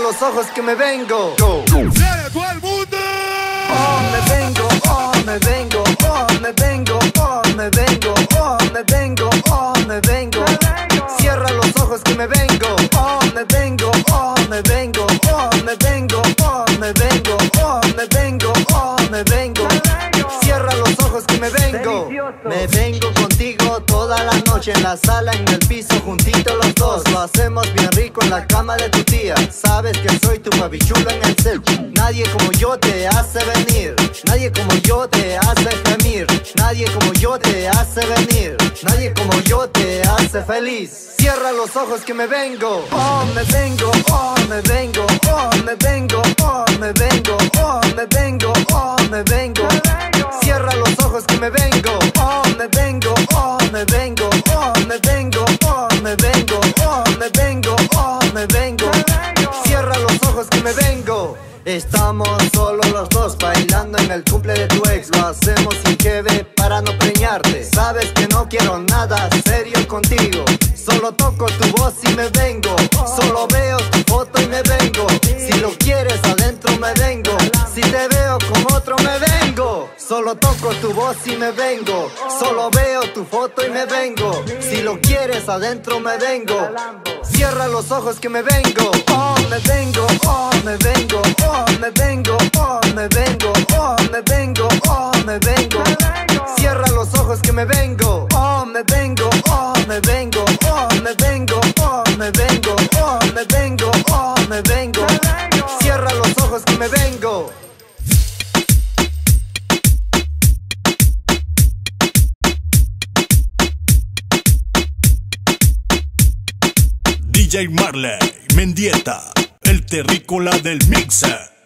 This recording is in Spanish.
los ojos que me vengo. ¡Cierra todo el mundo! Oh, me vengo, oh, me vengo, oh, me vengo, oh, me vengo, oh, me vengo, oh, me vengo. Cierra los ojos que me vengo. Oh, me vengo, oh, me vengo, oh, me vengo, oh, me vengo, oh, me vengo, oh, me vengo. Cierra los ojos que me vengo. Me vengo contigo toda la noche, en la sala, en el piso, juntitos los dos. Lo hacemos bien rico en la cama de tu tía. Sabes que soy tu papichulo en el cel. Nadie como yo te hace venir. Nadie como yo te hace gemir. Nadie como yo te hace venir. Nadie como yo te hace feliz. Cierra los ojos que me vengo. Oh, me vengo, oh, me vengo, oh, me vengo, oh, me vengo, oh, me vengo, oh, me vengo. Cierra los ojos que me vengo. Oh, me vengo, oh, me vengo, oh, me vengo, oh, me vengo, oh, me vengo, oh, me vengo. Cierra los ojos que me vengo. Estamos solo los dos bailando en el cumple de tu ex. Lo hacemos sin jeve para no preñarte. Sabes que no quiero nada serio contigo. Solo toco tu voz y me vengo. Solo veo tu foto y me vengo. Si lo quieres adentro me vengo. Si te veo con otro me vengo. Solo toco tu voz y me vengo. Solo veo tu foto y me vengo. Si lo quieres adentro me vengo. Cierra los ojos que me vengo. Oh, me vengo, oh, me vengo, oh, me vengo, oh, me vengo, oh, me vengo, oh, me vengo. Cierra los ojos que me vengo. Oh, me vengo, oh, me vengo, oh, me vengo, oh, me vengo, oh, me vengo, oh, me vengo. Cierra los ojos que me vengo. DJ Marley Mendieta, el terrícola del mixer.